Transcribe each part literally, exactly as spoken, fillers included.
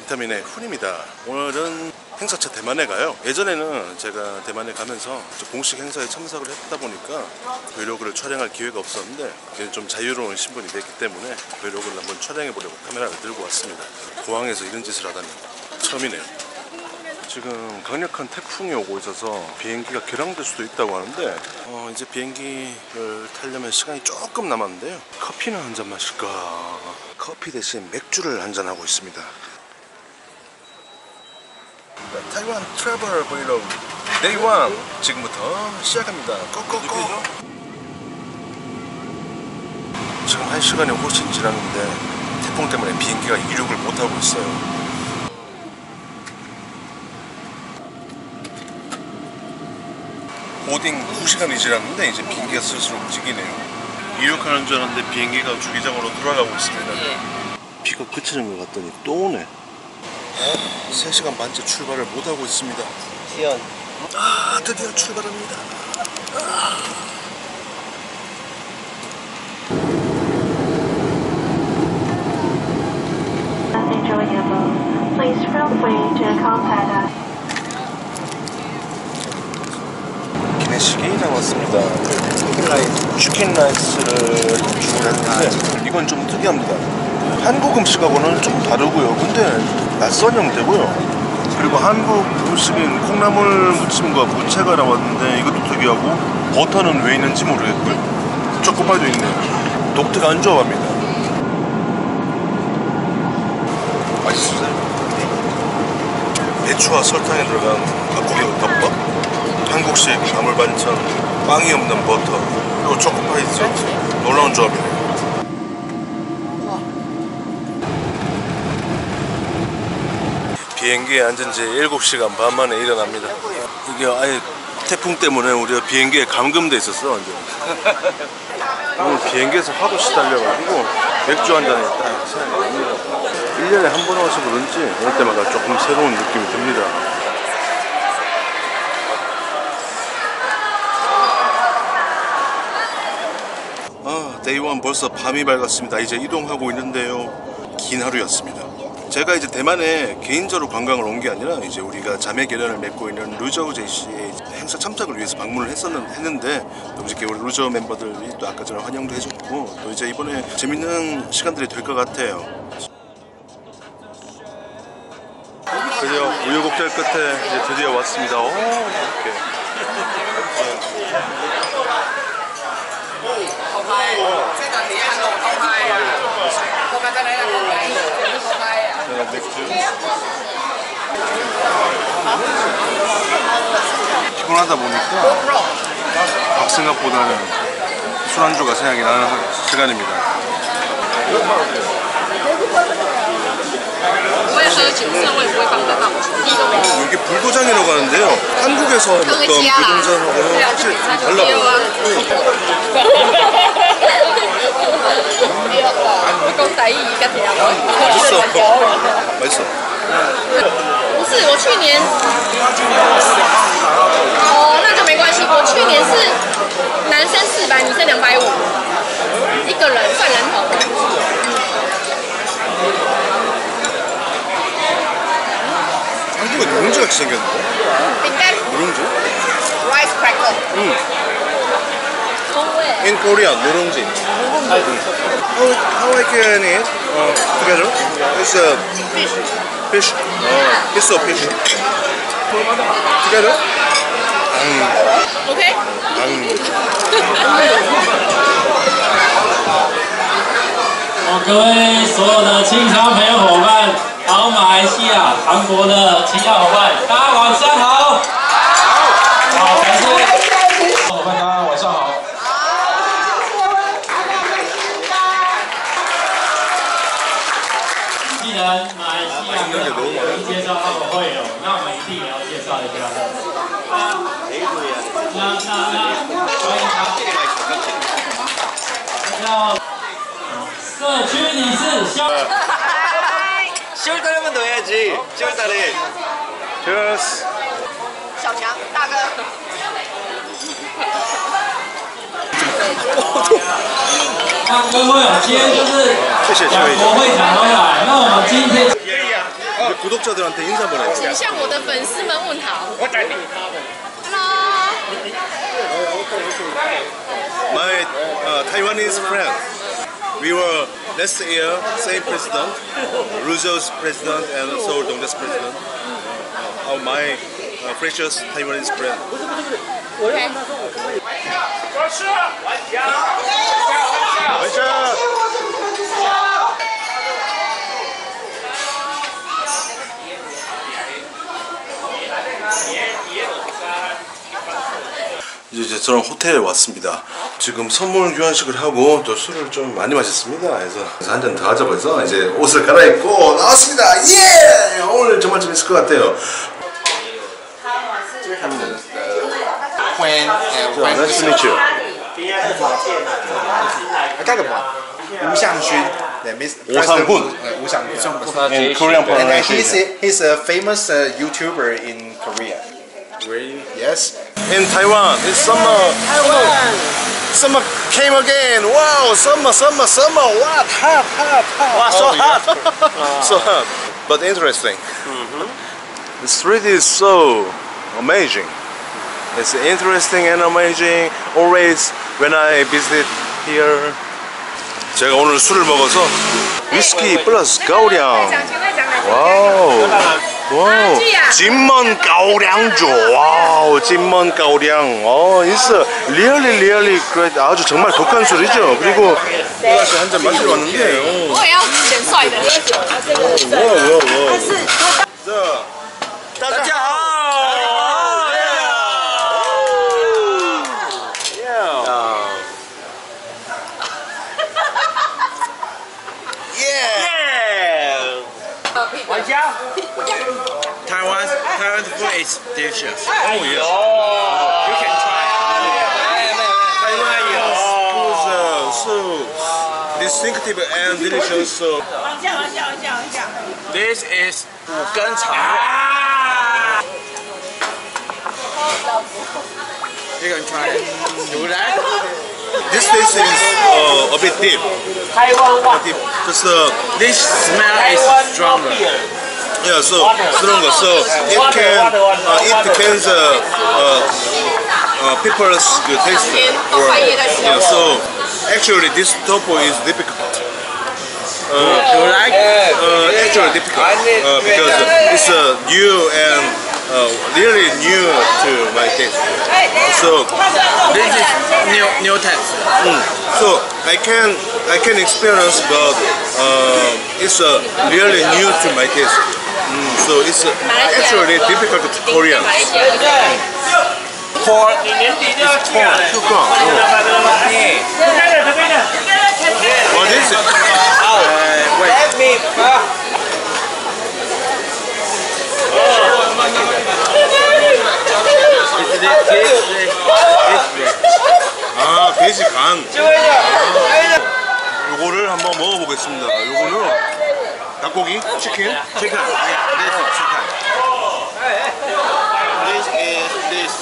비타민의 훈입니다. 오늘은 행사차 대만에 가요. 예전에는 제가 대만에 가면서 공식 행사에 참석을 했다 보니까 브이로그를 촬영할 기회가 없었는데 이제 좀 자유로운 신분이 됐기 때문에 브이로그를 한번 촬영해 보려고 카메라를 들고 왔습니다. 공항에서 이런 짓을 하다니 처음이네요. 지금 강력한 태풍이 오고 있어서 비행기가 결항될 수도 있다고 하는데 어, 이제 비행기를 타려면 시간이 조금 남았는데요. 커피는 한 잔 마실까? 커피 대신 맥주를 한잔 하고 있습니다. 타이완 트래블 브이로그 데이 원 지금부터 시작합니다. 고고고. 지금 한 시간이 훨씬 지났는데 태풍 때문에 비행기가 이륙을 못하고 있어요. 보딩 두 시간이 지났는데 이제 비행기가 슬슬 움직이네요. 이륙하는 줄 알았는데 비행기가 주기장으로 돌아가고 있습니다. 비가 그치는 것 같더니 또 오네. 세 시간 반째 출발을 못하고 있습니다. 시연. 아, 드디어 출발합니다. 아. Please feel free to contact us. 기내식이 나왔습니다. 치킨 라이스. 치킨 라이스를 주문했는데 이건 좀 특이합니다. 한국 음식하고는 좀 다르고요. 근데 낯선 형태고요. 그리고 한국 음식인 콩나물 무침과 무채가 나왔는데 이것도 특이하고 버터는 왜 있는지 모르겠고요. 초코파이도 있네요. 독특한 조합입니다. 맛있으세요? 배추와 설탕이 들어간 닭고기 덮밥, 한국식 나물 반찬, 빵이 없는 버터, 그리고 초코파이 세트. 놀라운 조합이네요. 비행기에 앉은 지 일곱 시간 반 만에 일어납니다. 이게 아예 태풍 때문에 우리가 비행기에 감금돼 있었어. 이제. 오늘 비행기에서 하도 시달려가지고 맥주 한 잔에 딱 생각납니다. 일 년에 한 번 와서 그런지 올 때마다 조금 새로운 느낌이 듭니다. 아, 데이원 벌써 밤이 밝았습니다. 이제 이동하고 있는데요. 긴 하루였습니다. 제가 이제 대만에 개인적으로 관광을 온 게 아니라 이제 우리가 자매 결연을 맺고 있는 루저우 제이씨의 행사 참석을 위해서 방문을 했었는, 했는데 또 이렇게 우리 루저 멤버들이 또 아까 전에 환영도 해줬고 또 이제 이번에 재밌는 시간들이 될 것 같아요. 드디어 우여곡절 끝에 이제 드디어 왔습니다. 오, 이렇게. 피곤하다 보니까 밥 생각보다는 술안주가 생각이 나는 시간입니다. 여기 불도장이라고 하는데요. 한국에서 먹던 불도장하고는 확실히 좀 달라요. 맛있어. 맛있어. 不是，我去年，哦，那就没关系。我去年是男生四百，女生两百五，一个人算人头。 한국에 누룽지 같이 생겼는데? 饼干 누룽지? rice cracker. 응. 왜? In Korea, 누룽지. How, how I can eat uh, together? It's a fish. Fish. Uh, it's a fish. Together? 음. Okay. 음. 哦，各位所有的清仓朋友伙伴，还有马来西亚、韩国的清仓伙伴，大家晚上好。好，感谢伙伴，大家晚上好。既然马来西亚跟韩国已经介绍他们会友，那我们一定也要介绍一下。那那那，欢迎他。要。 社区理事肖。 시월 달에만 더 해야지. 시월 달에. Cheers. 小强大哥。 那各位，今天就是两国会长都来，那我们今天。 우리 구독자들한테 인사 한번 해주세요. 请向我的粉丝们问好。 我在顶他们。 My uh, Taiwanese friend. We were last year same president, Ruzhou's president and Seoul Dongdae's president. Uh, my uh, precious Taiwanese friend. 이제 저는 호텔에 왔습니다. 지금 선물 교환식을 하고 또 술을 좀 많이 마셨습니다. 그래서 한 잔 더 하자고 해서 이제 옷을 갈아입고 나왔습니다. 예! 오늘 정말 재밌을 것 같아요. When when Nice to meet you. I got one. Wu Xiangxun. That means 오상훈. Wu Xiangxun. In Korean And uh, pronunciation. he's a, he's a famous uh, YouTuber in Korea. Really? Yes. In Taiwan, it's summer. Taiwan. Summer came again. Wow, summer, summer, summer. What? Hot, hot, hot. Wow, so hot. So hot. But interesting. The street is so amazing. It's interesting and amazing. Always when I visit here. 제가 오늘 술을 먹어서 위스키 플러스 가오량. 와우. 와우. 진먼 가오량주. 와우. 진먼 가오량. 어, it's really really great. 아주 정말 독한 술이죠. 그리고 플러스 한 잔 마시러 왔는데. 我也要选帅的。 와우 와우 와우. 자, 다자好. Taiwan Taiwan food is delicious. Oh yeah. You can try. Taiwan is uh, so distinctive and delicious. So This is 五根肠. You can try it. You like? this taste is uh, a bit deep. Deep. Just uh, This smell is stronger. yeah, so stronger. So it can uh, it depends uh, uh, uh, people's good taste. Or, yeah, so actually this tofu is difficult. Uh, You like? uh, actually difficult uh, because it's uh, new and uh, really new to my taste. So, This is new new taste. mm, so I can I can experience, but uh, it's uh, really new to my taste. Mm, so it's uh, actually difficult to Korean. Corn. It's corn. Corn. What is it? Uh, wait. Let me. 아, 돼지 간. 요거를 한번 먹어보겠습니다. 요거는 닭고기, 치킨, 치킨. This is chicken. This is this.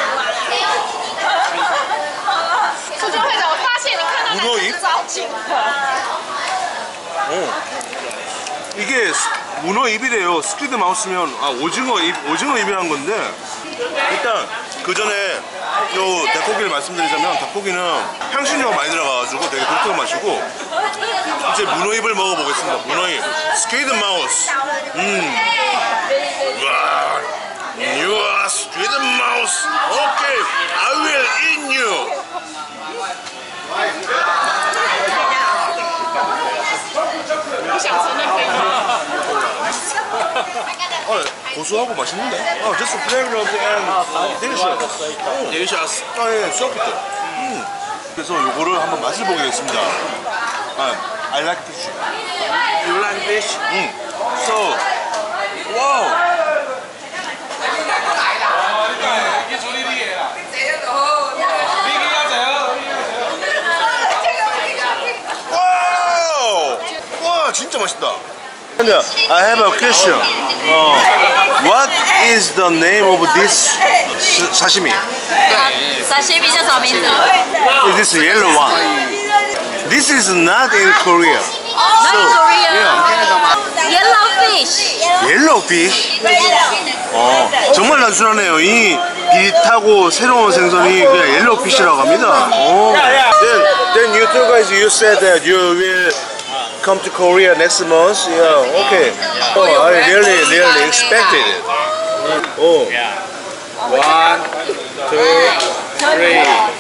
苏州会长，我发现你看到 문어 입? 好紧的。 어. 이게 문어 입이래요. 스퀴드 마우스면 아 오징어 입, 오징어 입이라는 건데 일단 그 전에 요 닭고기를 말씀드리자면 닭고기는 향신료가 많이 들어가가지고 되게 독특한 맛이고 이제 문어 입을 먹어보겠습니다. 문어 입, 스퀴드 마우스. 음. 와, you are squid mouse. Okay, I will eat you. 어, 고소하고 맛있는데? 어, just flavorful and delicious. 어, Delicious. 아, 예, soft. 음. 그래서 요거를 한번 맛을 보겠습니다. 아, I like fish. You like fish? 음. So, wow. 와우! 와, 진짜 맛있다. I have a question. Uh, what is the name of this sashimi? sashimi 叫什么名字？ Is this yellow one? This is not in Korea. Not in Korea. Yellow fish. fish. 옐로우 피쉬? 어, 정말 단순하네요. 이 비릿하고 새로운 생선이 그냥 옐로우 피쉬라고 합니다. 오. Then, then you two guys, you said that you will come to Korea next month. Yeah, okay. Oh, I really, really expected it. Oh. One, two, three.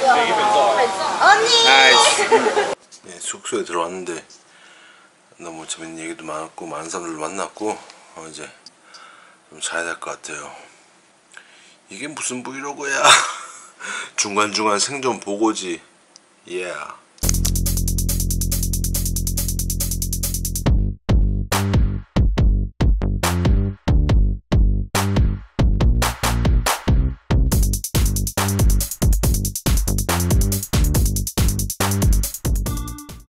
Nice. 네, 숙소에 들어왔는데 너무 재밌는 얘기도 많았고 많은 사람들 만났고 어, 이제 좀 자야 될 것 같아요. 이게 무슨 브이로그야? 중간중간 생존 보고지. Yeah.